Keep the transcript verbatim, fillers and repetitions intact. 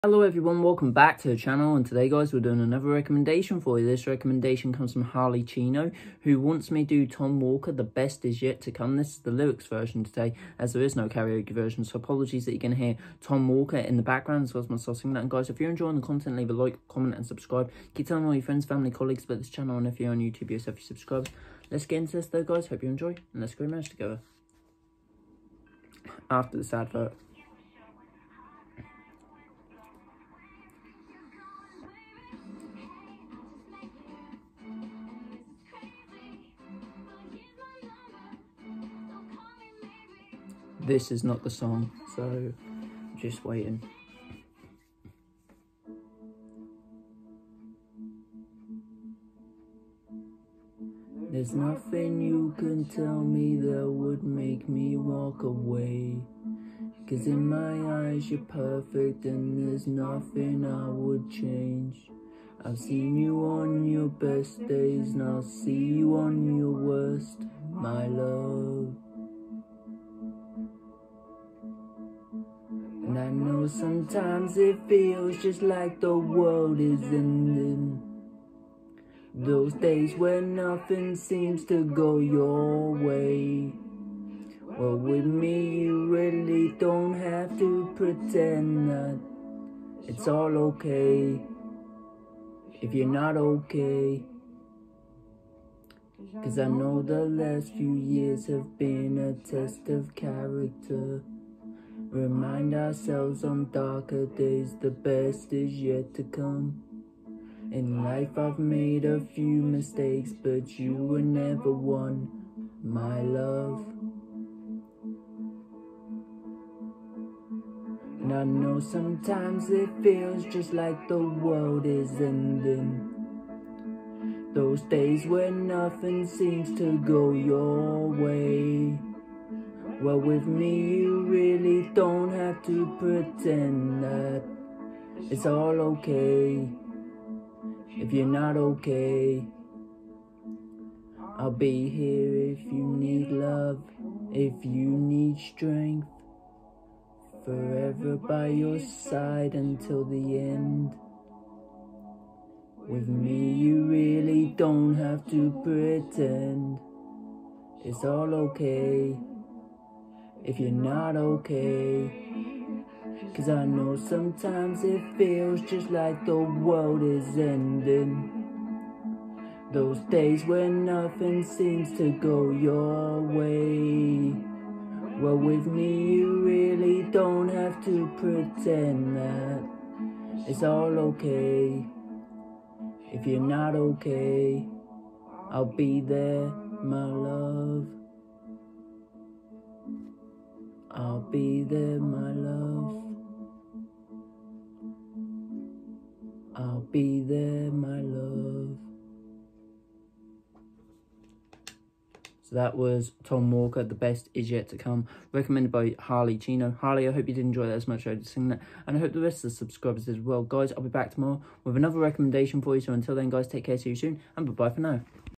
Hello everyone, welcome back to the channel, and today guys we're doing another recommendation for you. This recommendation comes from Harley Chino, who wants me to do Tom Walker, The Best Is Yet To Come. This is the lyrics version today, as there is no karaoke version, so apologies that you're going to hear Tom Walker in the background as well as myself singing that. And guys, if you're enjoying the content, leave a like, comment and subscribe. Keep telling all your friends, family, colleagues about this channel, and if you're on YouTube yourself, you subscribe. Let's get into this though guys, hope you enjoy, and let's go manage together. After this advert. This is not the song, so I'm just waiting. There's nothing you can tell me that would make me walk away, 'cause in my eyes you're perfect and there's nothing I would change. I've seen you on your best days and I'll see you on your worst, my love. And I know sometimes it feels just like the world is ending. Those days when nothing seems to go your way. Well, with me you really don't have to pretend that it's all okay if you're not okay. 'Cause I know the last few years have been a test of character. Remind ourselves on darker days the best is yet to come. In life I've made a few mistakes, but you were never one, my love. And I know sometimes it feels just like the world is ending. Those days when nothing seems to go your way. Well, with me you really don't have to pretend that it's all okay if you're not okay. I'll be here if you need love, if you need strength, forever by your side until the end. With me you really don't have to pretend it's all okay if you're not okay. 'Cause I know sometimes it feels just like the world is ending. Those days when nothing seems to go your way. Well, with me you really don't have to pretend that it's all okay if you're not okay. I'll be there, my love. I'll be there, my love. I'll be there, my love. So that was Tom Walker, The Best Is Yet To Come, recommended by Harley Chino. Harley, I hope you did enjoy that as much as I did sing that, and I hope the rest of the subscribers did as well. Guys, I'll be back tomorrow with another recommendation for you, so until then guys, take care, see you soon, and bye-bye for now.